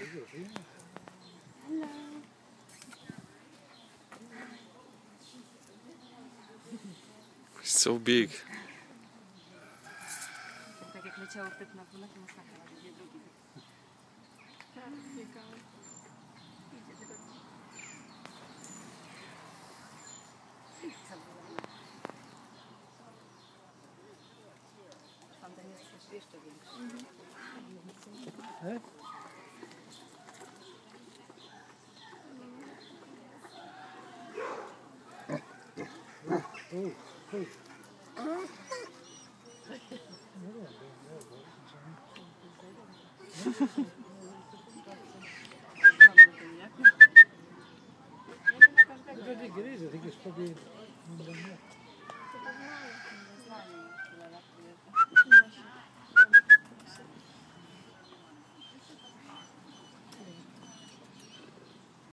It's so big. Tak jak leciało pyt na płynach, to masakra, gdzie drugi. Tak, biegał. Tamten jest jeszcze większy. I think it's probably